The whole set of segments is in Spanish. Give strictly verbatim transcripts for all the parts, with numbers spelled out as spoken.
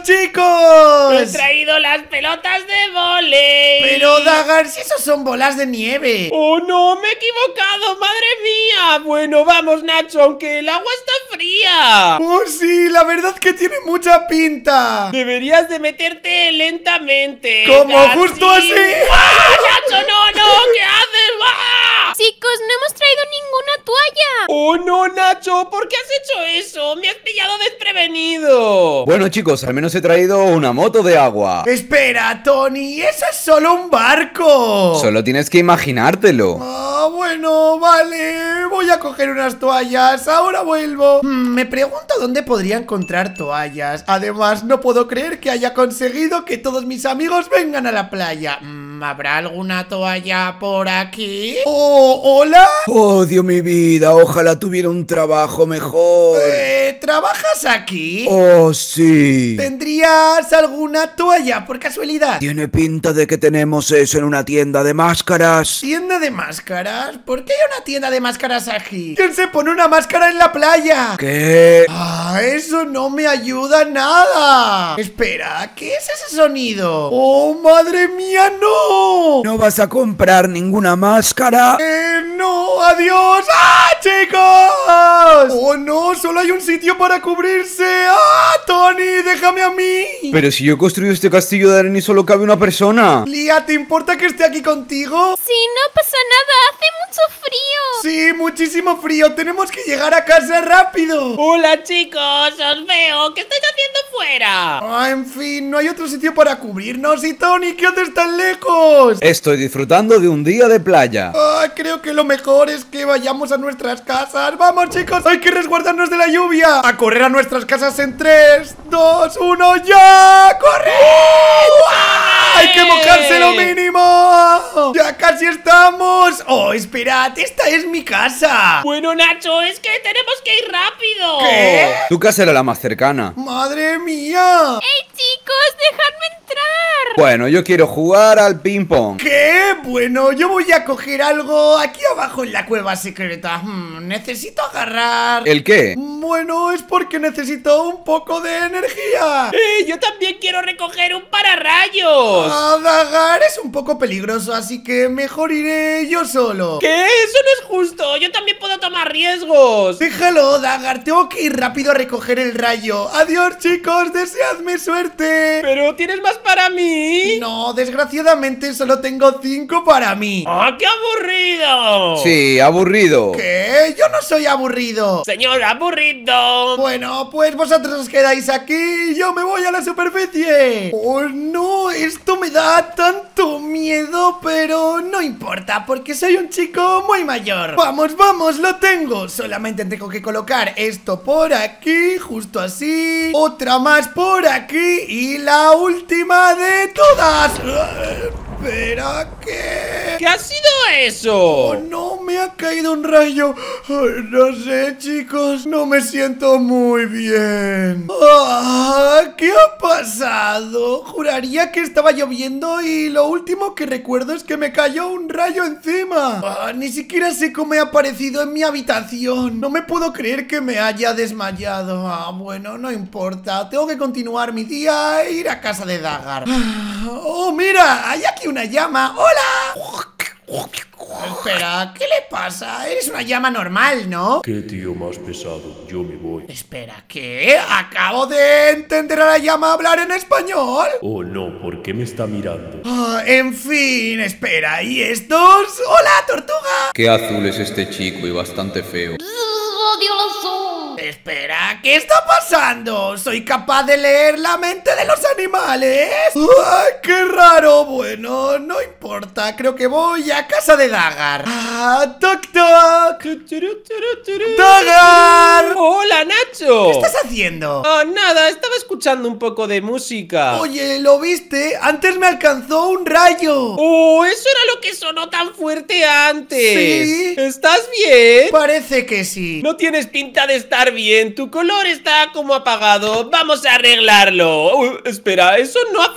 chicos! ¡He traído las pelotas de vóley! Pero Daggar, si esos son bolas de nieve. ¡Oh no! ¡Me he equivocado! ¡Madre mía! Bueno, vamos, Nacho, aunque el agua está fría. ¡Oh sí! La verdad que tiene mucha pinta. Deberías de meterte lentamente. ¡Como Casi. justo así! ¡Ah, Nacho, no, no! ¿Qué haces? ¡Ah! Chicos, no hemos traído ninguna toalla. ¡Oh no, Nacho! ¿Por qué has hecho eso? ¡Me has pillado desprevenido! Bueno, chicos, al menos he traído una moto de agua. Espera, Tony, eso es solo un barco. Solo tienes que imaginártelo. Ah, bueno, vale. Voy a coger unas toallas. Ahora vuelvo. Hmm, me pregunto dónde podría encontrar toallas. Además, no puedo creer que haya conseguido que todos mis amigos vengan a la playa. Hmm, ¿habrá alguna toalla por aquí? Oh, ¿hola? Odio mi vida, ojalá tuviera un trabajo mejor. Eh, ¿trabajas aquí? Oh, sí. ¿Tendrías alguna toalla por casualidad? Tiene pinta de que tenemos eso en una tienda de máscaras. ¿Tienda de máscaras? ¿Por qué hay una tienda de máscaras aquí? ¿Quién se pone una máscara en la playa? ¿Qué? Ah, eso no me ayuda nada. Espera, ¿qué es ese sonido? ¡Oh, madre mía, no! ¿No vas a comprar ninguna máscara? ¡Eh, no! ¡Adiós! ¡Ah, chicos! ¡Oh, no! Solo hay un sitio para cubrirse. ¡Ah, Tony! ¡Déjame a mí! Pero si yo he construido este castillo de arena y solo cabe una persona. Lía, ¿te importa que esté aquí contigo? Sí, no pasa nada, hace mucho frío. Sí, muchísimo frío. Tenemos que llegar a casa rápido. ¡Hola, chicos! ¡Os veo! ¿Qué estáis haciendo fuera? Ah, en fin, no hay otro sitio para cubrirnos. Y Tony, ¿qué haces tan lejos? Estoy disfrutando de un día de playa. Ah, creo que lo mejor es que vayamos a nuestras casas. ¡Vamos, chicos! ¡Hay que resguardarnos de la lluvia! ¡A correr a nuestras casas en tres, dos, uno, ya! ¡Corre! ¡Uh! ¡Hay que mojarse lo mínimo! ¡Ya casi estamos! ¡Oh, esperad! ¡Esta es mi casa! Bueno, Nacho, es que tenemos que ir rápido. ¿Qué? Tu casa era la más cercana. ¡Madre mía! ¡Hey, chicos, dejadme entrar! Bueno, yo quiero jugar al ping pong. ¿Qué? Bueno, yo voy a coger algo aquí abajo en la cueva secreta. Hmm, necesito agarrar... ¿El qué? Bueno, es porque necesito un poco de energía. ¡Eh! Yo también quiero recoger un pararrayos. Ah, Daggar es un poco peligroso, así que mejor iré yo solo. ¿Qué? Eso no es justo. Yo también puedo tomar riesgos. Déjalo, Daggar, tengo que ir rápido a recoger el rayo. Adiós, chicos, deseadme suerte. ¿Pero tienes más para mí? No, desgraciadamente solo tengo cinco para mí. ¡Ah, qué aburrido! Sí, aburrido. ¿Qué? Yo no soy aburrido. Señor aburrido. Bueno, pues vosotros os quedáis aquí y yo me voy a la superficie. Oh, no, esto me da tanto miedo, pero no importa porque soy un chico muy mayor. Vamos, vamos, lo tengo. Solamente tengo que colocar esto por aquí, justo así. Otra más por aquí y la última de todas. Espera, ¿qué? ¿Qué ha sido eso? Oh, no, me ha caído un rayo. Ay, no sé, chicos, no me siento muy bien. Ah, ¿qué ha pasado? Juraría que estaba lloviendo y lo último que recuerdo es que me cayó un rayo encima. Ah, ni siquiera sé cómo he aparecido en mi habitación. No me puedo creer que me haya desmayado. Ah, bueno, no importa. Tengo que continuar mi día e ir a casa de Daggar. Ah, oh, mira, hay aquí una llama. ¡Hola! Espera, ¿qué le pasa? Eres una llama normal, ¿no? Qué tío más pesado, yo me voy. Espera, ¿qué? Acabo de entender a la llama hablar en español. Oh no, ¿por qué me está mirando? Ah, en fin, espera, ¿y estos? ¡Hola, tortuga! Qué azul es este chico y bastante feo. Odio el azul. Espera, ¿qué está pasando? ¿Soy capaz de leer la mente de los animales? ¡Ay, qué raro! Bueno, no importa, creo que voy a casa de Daggar. ¡Ah, toc toc! ¡Daggar! ¡Hola, Nacho! ¿Qué estás haciendo? Ah, nada, estaba escuchando un poco de música. Oye, ¿lo viste? Antes me alcanzó un rayo. ¡Oh, eso era lo que sonó tan fuerte antes! Sí. ¿Estás bien? Parece que sí. No tienes pinta de estar bien, tu color está como apagado. Vamos a arreglarlo. Uh, espera, eso no ha funcionado.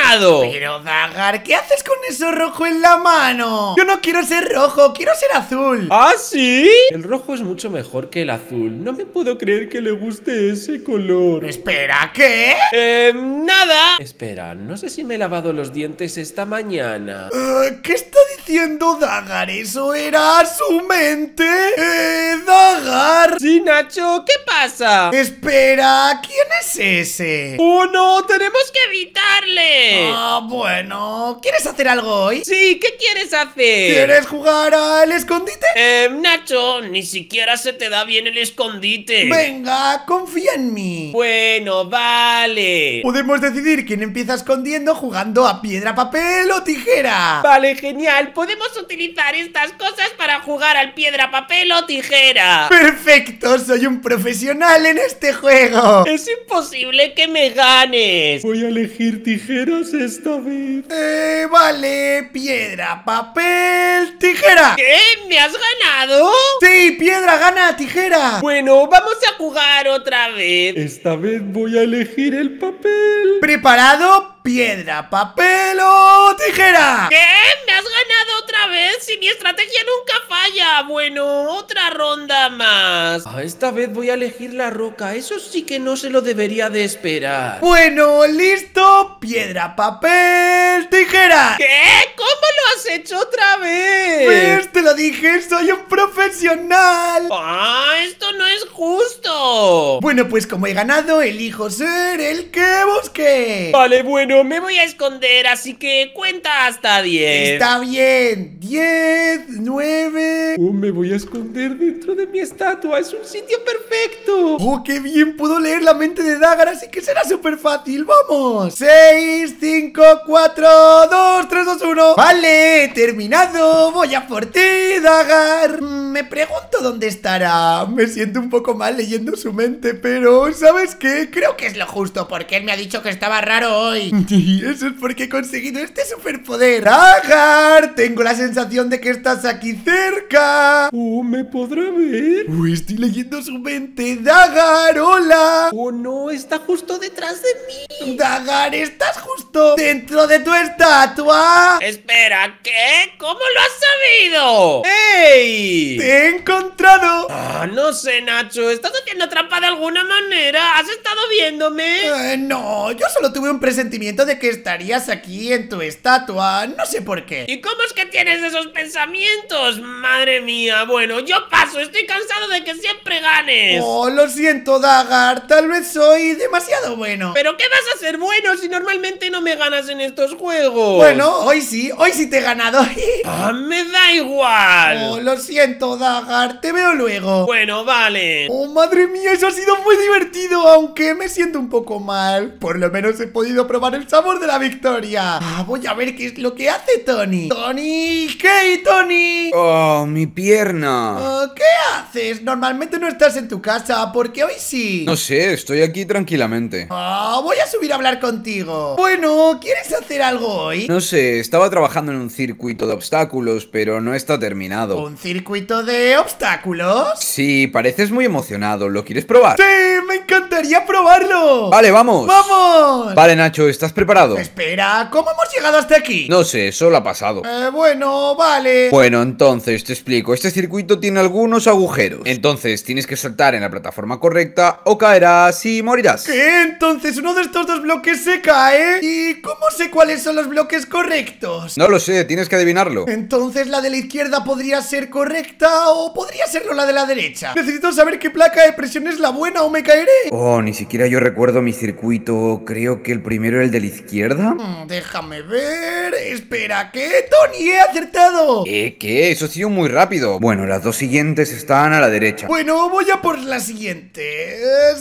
ganado. Pero Dagar, ¿qué haces con eso rojo en la mano? Yo no quiero ser rojo, quiero ser azul. ¿Ah, sí? El rojo es mucho mejor que el azul. No me puedo creer que le guste ese color. Espera, ¿qué? Eh, nada. Espera, no sé si me he lavado los dientes esta mañana. Uh, ¿Qué está diciendo Dagar? ¿Eso era su mente? Eh, Dagar. Sí, Nacho, ¿qué pasa? Espera, ¿quién es ese? ¡Oh, no! ¡Tenemos que evitarle! Ah, bueno, ¿quieres hacer algo hoy? Sí, ¿qué quieres hacer? ¿Quieres jugar al escondite? Eh, Nacho, ni siquiera se te da bien el escondite. Venga, confía en mí. Bueno, vale. Podemos decidir quién empieza escondiendo jugando a piedra, papel o tijera. Vale, genial. Podemos utilizar estas cosas para jugar al piedra, papel o tijera. Perfecto, soy un profesional en este juego. Es imposible que me ganes. Voy a elegir tijeras esta vez. Eh, vale, piedra, papel, tijera. ¿Qué? ¿Me has ganado? Sí, piedra gana, tijera. Bueno, vamos a jugar otra vez. Esta vez voy a elegir el papel. ¿Preparado? Piedra, papel o tijera. ¿Qué? ¿Me has ganado otra vez? Si mi estrategia nunca falla. Bueno, otra ronda más. Ah, esta vez voy a elegir la roca. Eso sí que no se lo debería de esperar. Bueno, listo. Piedra, papel, tijera. ¿Qué? ¿Cómo lo has hecho otra vez? Pues te lo dije, soy un profesional. Ah, esto no es justo. Bueno, pues como he ganado, elijo ser el que busque. Vale, bueno, me voy a esconder, así que cuenta hasta diez. Está bien. diez, nueve. Oh, me voy a esconder dentro de mi estatua. Es un sitio perfecto. Oh, qué bien, puedo leer la mente de Dagar, así que será súper fácil. ¡Vamos! seis, cinco, cuatro, dos, tres, dos, uno. Vale, he terminado. Voy a por ti, Dagar. Me pregunto dónde estará. Me siento un poco mal leyendo su mente, pero ¿sabes qué? Creo que es lo justo, porque él me ha dicho que estaba raro hoy. Y eso es porque he conseguido este superpoder. Dagar, tengo la sensación de que estás aquí cerca. Oh, ¿me podrá ver? Uy, estoy leyendo su mente. Dagar, hola. Oh, no, está justo detrás de mí. Dagar, estás justo dentro de tu estatua. Espera, ¿qué? ¿Cómo lo has sabido? ¡Ey! Te he encontrado. Ah, no sé, Nacho. ¿Estás haciendo trampa de alguna manera? ¿Has estado viéndome? Eh, no, yo solo tuve un presentimiento de que estarías aquí en tu estatua. No sé por qué. ¿Y cómo es que tienes esos pensamientos? Madre mía, bueno, yo paso. Estoy cansado de que siempre ganes. Oh, lo siento, Dagar. Tal vez soy demasiado bueno. ¿Pero qué vas a ser bueno si normalmente no me ganas en estos juegos? Bueno, hoy sí, hoy sí te he ganado. Ah, me da igual. Oh, lo siento, Dagar. Te veo luego. Bueno, vale. Oh, madre mía, eso ha sido muy divertido, aunque me siento un poco mal. Por lo menos he podido probar el sabor de la victoria. Ah, voy a ver qué es lo que hace Tony. Tony, ¿qué, Tony? Oh, mi pierna. Ah, ¿qué haces? Normalmente no estás en tu casa, porque hoy sí. No sé, estoy aquí tranquilamente. Ah, voy a subir a hablar contigo. Bueno, ¿quieres hacer algo hoy? No sé, estaba trabajando en un circuito de obstáculos, pero no está terminado. ¿Un circuito de obstáculos? Sí, pareces muy emocionado. ¿Lo quieres probar? ¡Sí! ¡Me encantaría probarlo! Vale, vamos. ¡Vamos! Vale, Nacho, ¿estás preparado? Espera, ¿cómo hemos llegado hasta aquí? No sé, solo ha pasado. Eh, bueno, vale. Bueno, entonces te explico. Este circuito tiene algunos agujeros. Entonces tienes que saltar en la plataforma correcta o caerás y morirás. ¿Qué? Entonces uno de estos dos bloques se cae. ¿Y cómo sé cuáles son los bloques correctos? No lo sé, tienes que adivinarlo. Entonces la de la izquierda podría ser correcta o podría serlo la de la derecha. Necesito saber qué placa de presión es la buena o me caeré. Oh, ni siquiera yo recuerdo mi circuito. Creo que el primero era el de la izquierda. Mm, déjame ver. Espera, ¿qué? ¡Tony, he acertado! ¿Eh? ¿Qué? Eso ha sido muy rápido. Bueno, las dos siguientes están a la derecha. Bueno, voy a por la siguiente. Eh,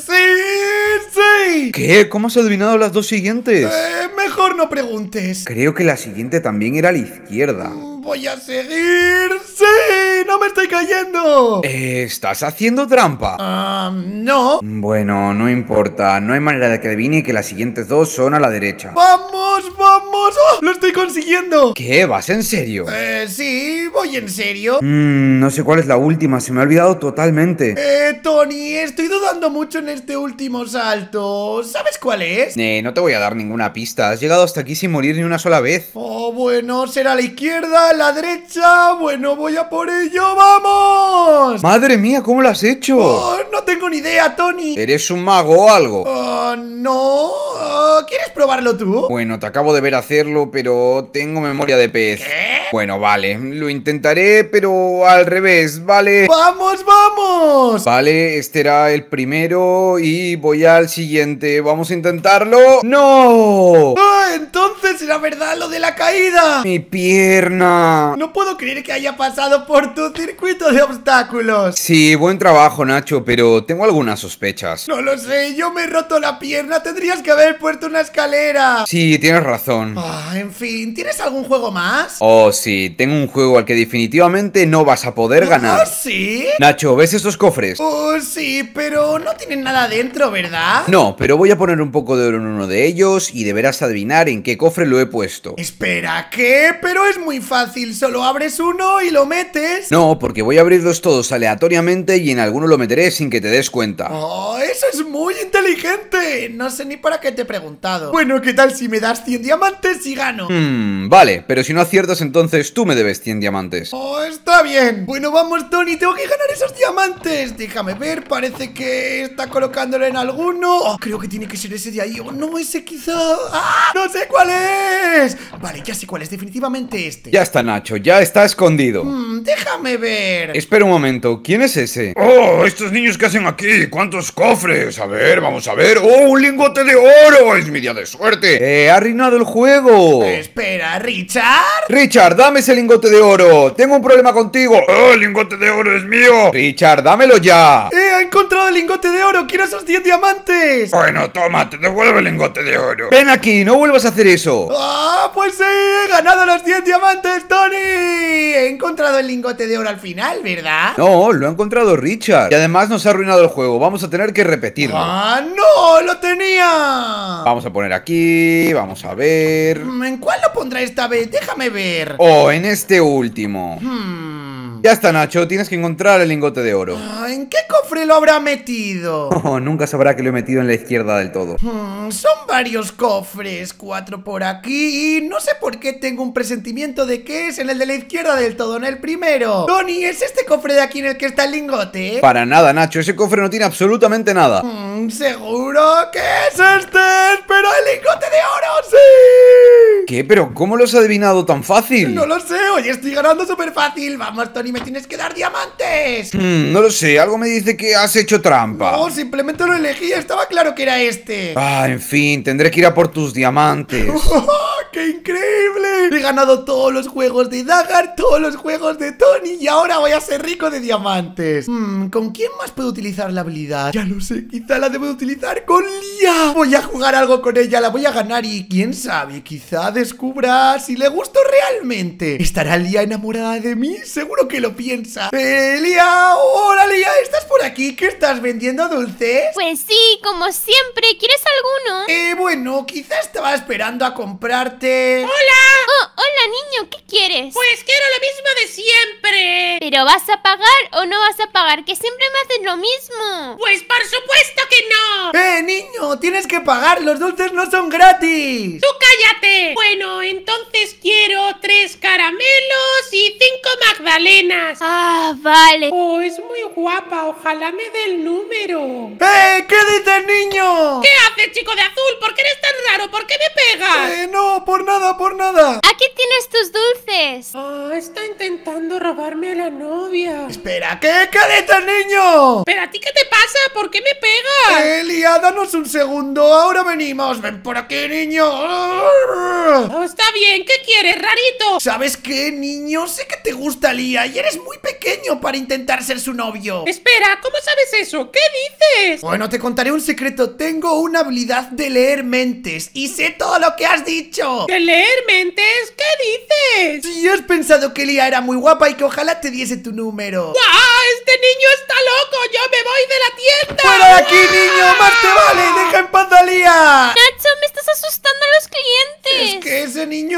¡Sí! ¡Sí! ¿Qué? ¿Cómo has adivinado las dos siguientes? Eh, mejor no preguntes. Creo que la siguiente también era a la izquierda. Mm, Voy a seguir. ¡Sí! ¡No me estoy cayendo! Eh, ¿estás haciendo trampa? Ah, no. Bueno, no importa. No hay manera de que adivine que las siguientes dos son a la derecha. ¡Vamos, vamos! vamos! ¡Oh! ¡Lo estoy consiguiendo! ¿Qué? ¿Vas en serio? Eh, sí, voy en serio. Mmm, no sé cuál es la última, se me ha olvidado totalmente. Eh, Tony, estoy dudando mucho en este último salto. ¿Sabes cuál es? Eh, no te voy a dar ninguna pista, has llegado hasta aquí sin morir ni una sola vez. Oh, bueno, será a la izquierda, a la derecha. Bueno, voy a por ello, ¡vamos! ¡Madre mía, cómo lo has hecho! Oh, no tengo ni idea, Tony. ¿Eres un mago o algo? Oh, no. Oh, ¿quieres probarlo tú? Bueno, te acabo de ver hacerlo, pero tengo memoria de pez. ¿Qué? Bueno, vale, lo intentaré, pero al revés, ¿vale? ¡Vamos, vamos! Vale, este era el primero y voy al siguiente. Vamos a intentarlo. ¡No! Ah, entonces era verdad lo de la caída. ¡Mi pierna! No puedo creer que haya pasado por tu circuito de obstáculos. Sí, buen trabajo, Nacho, pero tengo algunas sospechas. No lo sé, yo me he roto la pierna. Tendrías que haber puesto una escalera. Sí, tienes razón. Ah, en fin, ¿tienes algún juego más? Oh, sí, tengo un juego al que definitivamente no vas a poder ¿Ah, ganar. sí? Nacho, ¿ves estos cofres? Oh, sí, pero no tienen nada dentro, ¿verdad? No, pero voy a poner un poco de oro en uno de ellos y deberás adivinar en qué cofre lo he puesto. Espera, ¿qué? Pero es muy fácil, solo abres uno y lo metes. No, porque voy a abrirlos todos aleatoriamente y en alguno lo meteré sin que te des cuenta. Oh, eso es muy inteligente. No sé ni para qué te he preguntado. Bueno, ¿qué tal si me das cien diamantes y gano? Hmm, vale, pero si no aciertas entonces tú me debes cien diamantes. Oh, está bien. Bueno, vamos, Tony, tengo que ganar esos diamantes. Déjame ver, parece que está colocándolo en alguno. Oh, creo que tiene que ser ese de ahí. Oh, no, ese quizá. ¡Ah! No sé cuál es. Vale, ya sé cuál es, definitivamente este. Ya está, Nacho, ya está escondido. Hmm, déjame ver. Espera un momento, ¿quién es ese? ¡Oh! ¿Estos niños qué hacen aquí? ¿Cuántos cofres? A ver, vamos a ver. ¡Oh! ¡Un lingote de oro! ¡Es mi día de suerte! ¡Eh! ¡Ha arruinado el juego! Espera, ¿Richard? Richard, dame ese lingote de oro. Tengo un problema contigo. ¡Oh! ¡El lingote de oro es mío! Richard, dámelo ya. ¡Eh! ¡Ha encontrado el lingote de oro! ¡Quiero esos diez diamantes! Bueno, toma, te devuelvo el lingote de oro. Ven aquí, no vuelvas a hacer eso. ¡Ah! Pues sí, he ganado los diez diamantes, Tony. He encontrado el lingote de oro al final, ¿verdad? No, lo ha encontrado Richard. Y además nos ha arruinado el juego. Vamos a tener que repetirlo. ¡Ah, no! ¡Lo tenía! Vamos a poner aquí. Vamos a ver. ¿En cuál lo pondrá esta vez? Déjame ver. Oh, en este último. Hmm. Ya está, Nacho. Tienes que encontrar el lingote de oro. Ah, ¿en qué cofre lo habrá metido? Oh, nunca sabrá que lo he metido en la izquierda del todo. Hmm, son varios cofres, cuatro por aquí y no sé por qué tengo un presentimiento de que es en el de la izquierda del todo, en el primero. Tony, ¿es este cofre de aquí en el que está el lingote? Para nada, Nacho. Ese cofre no tiene absolutamente nada. Hmm, ¿seguro que es este? ¡Pero el lingote de oro, sí! ¿Qué? ¿Pero cómo lo has adivinado tan fácil? No lo sé, hoy estoy ganando súper fácil. Vamos, Tony, me tienes que dar diamantes. Hmm, no lo sé. Algo me dice que has hecho trampa. No, simplemente lo elegí, estaba claro que era este. Ah, en fin, tendré que ir a por tus diamantes. ¡Qué increíble! He ganado todos los juegos de Dagar, todos los juegos de Tony y ahora voy a ser rico de diamantes. Hmm, ¿con quién más puedo utilizar la habilidad? Ya lo sé, quizá la debo utilizar con Lía. Voy a jugar algo con ella, la voy a ganar y quién sabe, quizá descubra si le gusto realmente. ¿Estará Lía enamorada de mí? Seguro que lo piensa. ¡Eh, Lía! ¡Hola, Lía! ¿Estás por aquí? ¿Qué estás vendiendo, dulces? Pues sí, como siempre. ¿Quieres alguno? Eh, bueno, quizá estaba esperando a comprarte. ¡Hola! Oh, hola niño, ¿qué quieres? Pues quiero lo mismo de siempre. ¿Pero vas a pagar o no vas a pagar? Que siempre me haces lo mismo. Pues por supuesto que no. ¡Eh, niño! Tienes que pagar, los dulces no son gratis. ¡Tú cállate! Bueno, entonces quiero tres caramelos y cinco magdalenas. Ah, vale. Oh, es muy guapa. Ojalá me dé el número. ¡Eh! ¿Qué dices, niño? ¿Qué haces, chico de azul? ¿Por qué eres tan raro? ¿Por qué me pegas? Eh, no, por nada, por nada. Aquí tienes tus dulces. Ah, está intentando robarme a la novia. Espera, ¿qué? ¿Qué dices, niño? ¿Pero a ti qué te pasa? ¿Por qué me pegas? Eh, Lía, danos un segundo, ahora venimos. Ven por aquí, niño. Oh, está bien, ¿qué quieres, rarito? ¿Sabes qué, niño? Sé que te gusta Lía y eres muy pequeño para intentar ser su novio. Espera, ¿cómo sabes eso? ¿Qué dices? Bueno, te contaré un secreto. Tengo una habilidad de leer mentes y sé todo lo que has dicho. ¿De leer mentes? ¿Qué dices? Si has pensado que Lía era muy guapa y que ojalá te diese tu número. ¡Ah! ¡Este niño está loco! ¡Yo me voy de la tienda! ¡Fuera de aquí, niño! ¡Más te vale! ¡Deja en paz a Lía! Nacho, me estás asustando a los clientes. Es que ese niño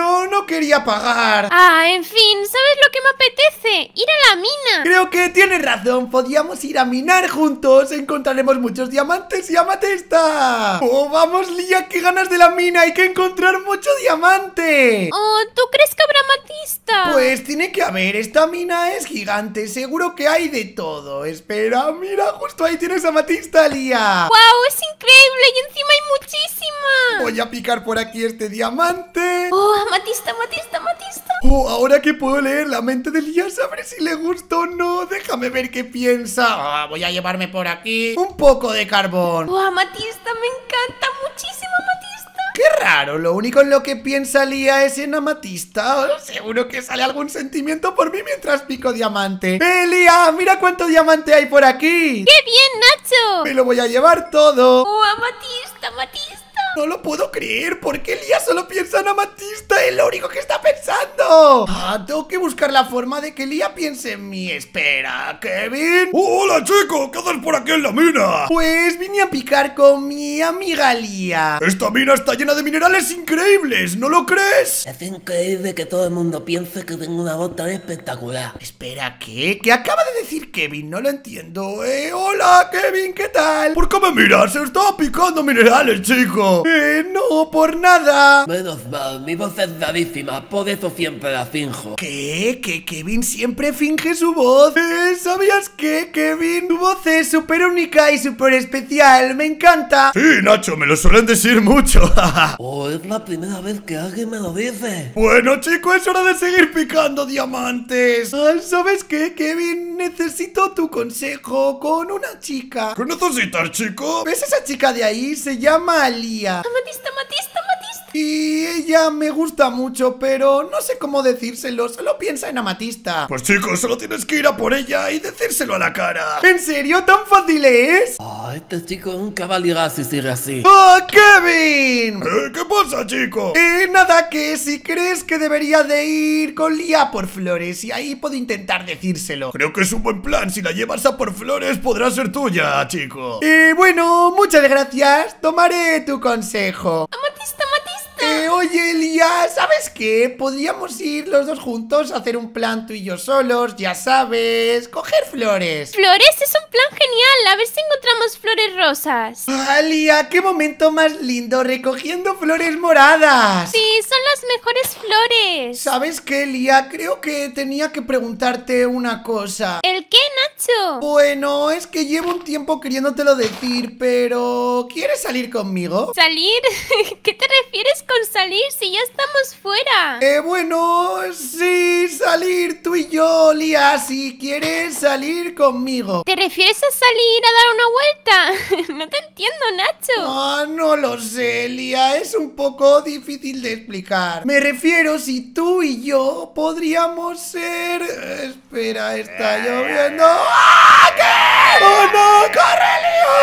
a pagar. Ah, en fin, ¿sabes lo que me apetece? Ir a la mina. Creo que tienes razón, podíamos ir a minar juntos. Encontraremos muchos diamantes y amatista. Oh, vamos, Lía, qué ganas de la mina. Hay que encontrar mucho diamante. Oh, ¿tú crees que habrá amatista? Pues tiene que haber, esta mina es gigante. Seguro que hay de todo. Espera, mira, justo ahí tienes amatista, Lía. ¡Wow! Es increíble y encima hay muchísima. Voy a picar por aquí este diamante. Oh, amatista, amatista, amatista. Oh, ahora que puedo leer la mente de Lía, sabré si le gustó o no. Déjame ver qué piensa. Ah, voy a llevarme por aquí un poco de carbón. Oh, amatista, me encanta muchísimo amatista. Qué raro, lo único en lo que piensa Lía es en amatista. Oh, seguro que sale algún sentimiento por mí mientras pico diamante. ¡Eh, Lía! ¡Mira cuánto diamante hay por aquí! ¡Qué bien, Nacho! Me lo voy a llevar todo. Oh, amatista, amatista. No lo puedo creer, ¿por qué Lía solo piensa en amatista? Es lo único que está pensando. Ah, tengo que buscar la forma de que Lía piense en mí. Espera, ¿Kevin? ¡Hola, chico! ¿Qué haces por aquí en la mina? Pues vine a picar con mi amiga Lía. Esta mina está llena de minerales increíbles, ¿no lo crees? Es increíble que todo el mundo piense que tengo una voz tan espectacular. Espera, ¿qué? ¿Qué acaba de decir Kevin? No lo entiendo. Eh, hola, Kevin, ¿qué tal? ¿Por qué me miras? Se estaba picando minerales, chico. Eh, no, por nada. Menos mal, mi voz es rarísima, por eso siempre la finjo. ¿Qué? ¿Que Kevin siempre finge su voz? Eh, ¿sabías qué, Kevin? Tu voz es súper única y súper especial, me encanta. Sí, Nacho, me lo suelen decir mucho. Oh, es la primera vez que alguien me lo dice. Bueno, chico, es hora de seguir picando diamantes. Ah, ¿sabes qué, Kevin? Necesito tu consejo con una chica. ¿Qué necesitas, chico? ¿Ves esa chica de ahí? Se llama Lía. Amatista, amatista, amatista. Y ella me gusta mucho, pero no sé cómo decírselo, solo piensa en amatista. Pues chico, solo tienes que ir a por ella y decírselo a la cara. ¿En serio? ¿Tan fácil es? Oh, este chico nunca va a ligar si sigue así. ¡Oh, Kevin! ¿Eh? ¿Qué pasa, chico? Eh, nada, que si crees que debería de ir con Lía por flores y ahí puedo intentar decírselo. Creo que es un buen plan, si la llevas a por flores podrá ser tuya, chico. Eh, bueno, muchas gracias, tomaré tu consejo. Amatista, amatista. Eh, oye, Lía, ¿sabes qué? Podríamos ir los dos juntos a hacer un plan tú y yo solos, ya sabes, coger flores. Flores es un plan genial. A ver si encontramos flores rosas. Ah, Lía, qué momento más lindo recogiendo flores moradas. Sí, son las mejores flores. ¿Sabes qué, Lía? Creo que tenía que preguntarte una cosa. ¿El qué, Nacho? Bueno, es que llevo un tiempo queriéndotelo decir, pero... ¿quieres salir conmigo? ¿Salir? ¿Qué te refieres con salir si ya estamos fuera? Eh, bueno, sí, salir tú y yo, Lía, si quieres salir conmigo. ¿Te refieres a salir a dar una vuelta? No te entiendo, Nacho. Ah, no lo sé, Lía, es un poco difícil de explicar. Me refiero si tú y yo podríamos ser... Espera, está lloviendo. ¡Ah, qué! ¡Oh, no! ¡Corre,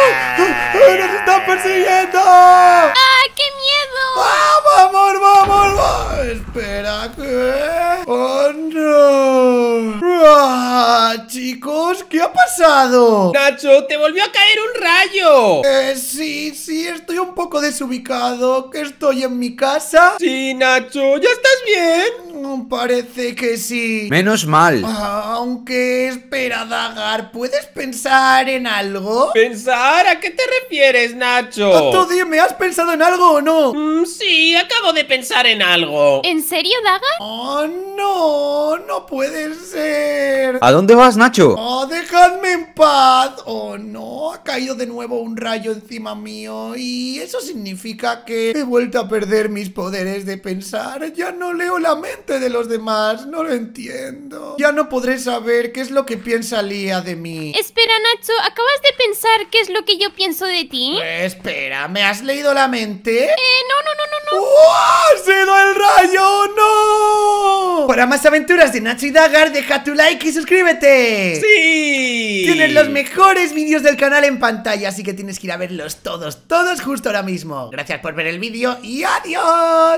Lía! ¡Nos están persiguiendo! ¡Ah, qué miedo! ¡Vamos, vamos, vamos, vamos! Espera, ¿qué? ¡Oh, no! ¡Ah, chicos! ¿Qué ha pasado? Nacho, te volvió a caer un rayo. Eh, sí, sí, estoy un poco desubicado. ¿Que estoy en mi casa? Sí, Nacho, ¿ya estás bien? Mm, Parece que sí. Menos mal. Ah, aunque, espera, Dagar, ¿puedes pensar en algo? ¿Pensar? ¿A qué te refieres, Nacho? Ah, tú dime, ¿has pensado en algo o no? Mm, sí, acabo de pensar en algo. ¿En serio, Daga? Oh, no, no puede ser. ¿A dónde vas, Nacho? Oh, dejadme en paz. Oh, no, ha caído de nuevo un rayo encima mío y eso significa que he vuelto a perder mis poderes de pensar. Ya no leo la mente de los demás, no lo entiendo. Ya no podré saber qué es lo que piensa Lía de mí. Espera, Nacho, ¿acabas de pensar qué es lo que yo pienso de ti? Eh, espera, ¿me has leído la mente? Eh, no, no, no, no, no. ¡Oh, ¡ha sido el rayo! ¡No! Para más aventuras de Nacho y Dagar, deja tu like y suscríbete. ¡Sí! Tienes los mejores vídeos del canal en pantalla, así que tienes que ir a verlos todos, todos justo ahora mismo. Gracias por ver el vídeo y adiós.